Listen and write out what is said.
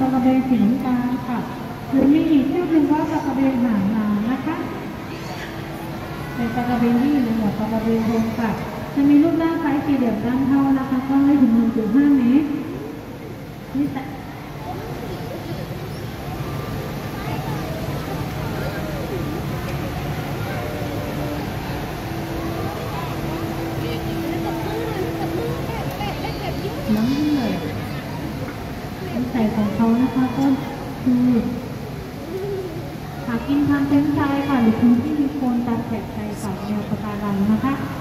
ลากระเบนสีน้ำตาลค่ะหรือมีอีกชื่อหนึ่งว่าปลากระเบนหางนางนะคะเป็นปลากระเบนที่อยู่ในหมวดปลากระเบนโฮมค่ะจะมีรูปร่างคล้ายสี่เหลี่ยมด้านเท่านะคะกว้างได้ถึง 1.5 เมตรนี่แต่น้ำเหนื่อยนิสัยของเขานะคะก็คือหากินทางเส้นชายค่ะหรือพื้นที่มีโคลนตามแฉกชายฝั่งแนวปะการังนะคะ